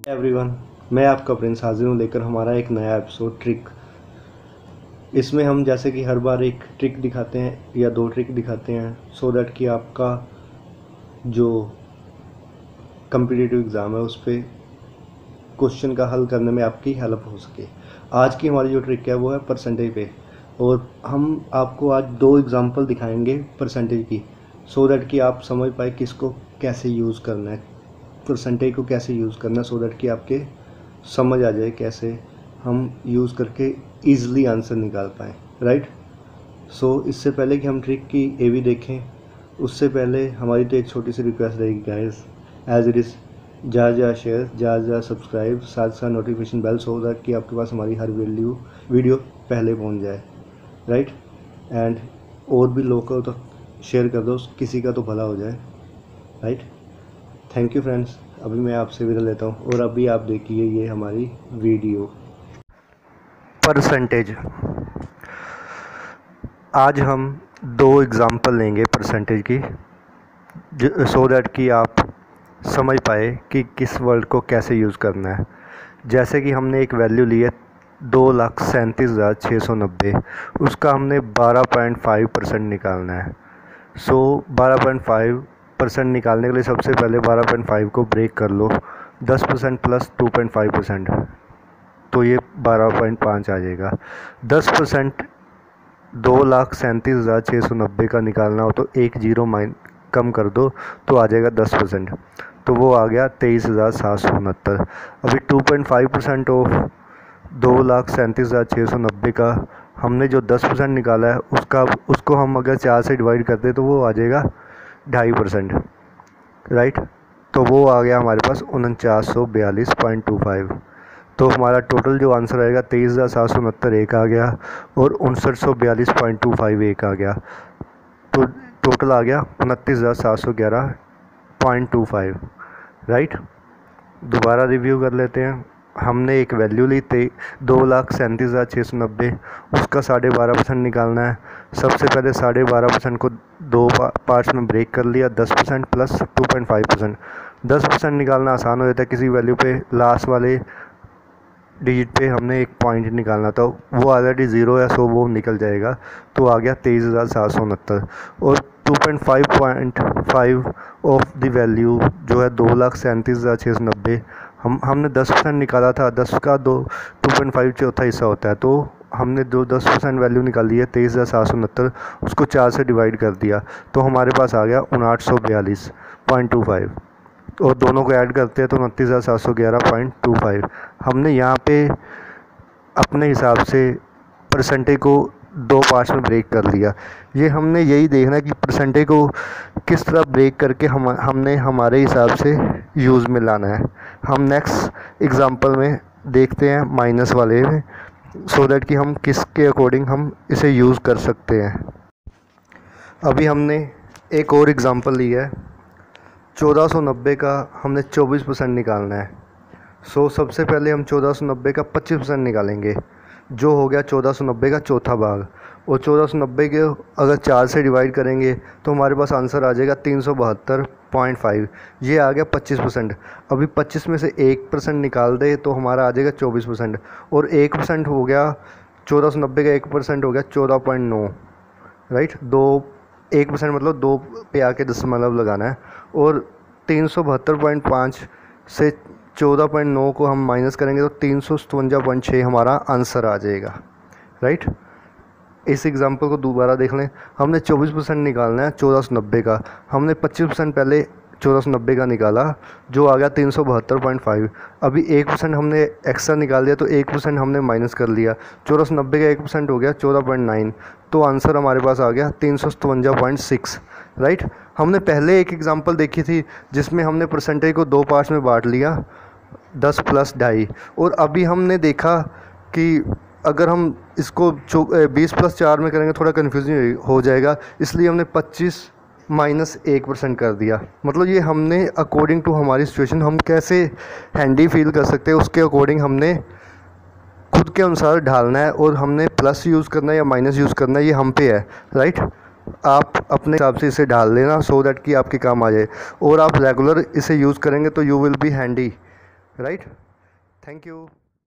Everyone, मैं आपका Prince हाजिर हूँ लेकर हमारा एक नया एपिसोड ट्रिक। इसमें हम जैसे कि हर बार एक ट्रिक दिखाते हैं या दो ट्रिक दिखाते हैं सो दैट कि आपका जो कम्पिटिटिव एग्ज़ाम है उस पर क्वेश्चन का हल करने में आपकी हेल्प हो सके। आज की हमारी जो ट्रिक है वो है परसेंटेज पे, और हम आपको आज दो एग्जांपल दिखाएंगे परसेंटेज की सो दैट कि आप समझ पाए किसको कैसे यूज़ करना है, परसेंटेज को कैसे यूज़ करना है, सो दैट कि आपके समझ आ जाए कैसे हम यूज़ करके ईज़िली आंसर निकाल पाएँ। राइट। सो इससे पहले कि हम ट्रिक की एवी देखें, उससे पहले हमारी तो एक छोटी सी रिक्वेस्ट रहेगी गाइस, एज इट इज़ ज़्यादा शेयर, ज़्यादा सब्सक्राइब, साथ साथ नोटिफिकेशन बेल, सो दैट कि आपके पास हमारी हर वीडियो पहले पहुंच जाए। राइट। एंड और भी लोग को तो शेयर कर दो, किसी का तो भला हो जाए। राइट। Thank you friends. अभी मैं आपसे विदा लेता हूँ और अभी आप देखिए ये हमारी वीडियो परसेंटेज। आज हम दो एग्ज़ाम्पल लेंगे परसेंटेज की सो दैट कि आप समझ पाए कि किस वर्ड को कैसे यूज़ करना है। जैसे कि हमने एक वैल्यू ली है 2,37,690, उसका हमने 12.5% निकालना है। सो 12.5% निकालने के लिए सबसे पहले 12.5 को ब्रेक कर लो, 10% प्लस 2.5%, तो ये 12.5 आ जाएगा। 10% 2,37,690 का निकालना हो तो एक जीरो कम कर दो तो आ जाएगा 10%, तो वो आ गया 23,769। अभी 2.5% ऑफ 2,37,690 का हमने जो 10% निकाला है उसको हम अगर 4 से डिवाइड करते तो वो आ जाएगा 2.5%। राइट। तो वो आ गया हमारे पास 49,142.25। तो हमारा टोटल जो आंसर आएगा 23,769 एक आ गया और 59,142.25 एक आ गया, तो टोटल आ गया 29,711.25। राइट। दोबारा रिव्यू कर लेते हैं। हमने एक वैल्यू ली थी 2,37,690, उसका 12.5% निकालना है। सबसे पहले 12.5% को दो पार्ट्स में ब्रेक कर लिया, 10% प्लस 2.5%। 10% निकालना आसान हो जाता है, किसी वैल्यू पे लास्ट वाले डिजिट पे हमने एक पॉइंट निकालना था, वो ऑलरेडी ज़ीरो है सो वो निकल जाएगा, तो आ गया 23,769। और 2.5 ऑफ द वैल्यू जो है 2,37,690, हमने 10% निकाला था, 10 का 2.5 चौथा हिस्सा होता है, तो हमने जो 10% वैल्यू निकाली है 23,769, उसको 4 से डिवाइड कर दिया तो हमारे पास आ गया 59,42.25, और दोनों को ऐड करते हैं तो 29,711.25। हमने यहाँ पे अपने हिसाब से परसेंटेज को दो पार्ट्स में ब्रेक कर लिया। ये हमने यही देखना है कि परसेंटेज को किस तरह ब्रेक करके हमने हमारे हिसाब से यूज़ में लाना है। हम नेक्स्ट एग्जांपल में देखते हैं माइनस वाले में, सो दैट कि हम किसके अकॉर्डिंग हम इसे यूज़ कर सकते हैं। अभी हमने एक और एग्जांपल लिया है, 1490 का हमने 24% निकालना है। सो सबसे पहले हम 1490 का 25% निकालेंगे, जो हो गया 1490 का चौथा भाग, और 1490 के अगर 4 से डिवाइड करेंगे तो हमारे पास आंसर आ जाएगा 372.5। ये आ गया 25%। अभी 25 में से 1% निकाल दे तो हमारा आ जाएगा 24%, और 1% हो गया 1490 का 1% हो गया 14.9। राइट। 1% मतलब 2 पे आके दशमलव लगाना है, और 372.5 से 14.9 को हम माइनस करेंगे तो 357.6 हमारा आंसर आ जाएगा। राइट। इस एग्जांपल को दोबारा देख लें। हमने 24% निकालना है 1490 का, हमने 25% पहले 1490 का निकाला जो आ गया 372.5। अभी 1% हमने एक्स्ट्रा निकाल दिया तो 1% हमने माइनस कर लिया, 1490 का 1% हो गया 14.9, तो आंसर हमारे पास आ गया 357.6। राइट। हमने पहले एक एग्जांपल देखी थी जिसमें हमने परसेंटेज को दो पार्ट्स में बांट लिया, 10 प्लस 2.5, और अभी हमने देखा कि अगर हम इसको 20 प्लस 4 में करेंगे थोड़ा कन्फ्यूजन हो जाएगा, इसलिए हमने 25 माइनस 1% कर दिया। मतलब ये हमने अकॉर्डिंग टू हमारी सिचुएशन हम कैसे हैंडी फील कर सकते हैं उसके अकॉर्डिंग हमने खुद के अनुसार ढालना है, और हमने प्लस यूज़ करना है या माइनस यूज़ करना है ये हम पे है। राइट। आप अपने हिसाब से इसे ढाल लेना सो दैट कि आपके काम आ जाए, और आप रेगुलर इसे यूज़ करेंगे तो you will be handy right. Thank you.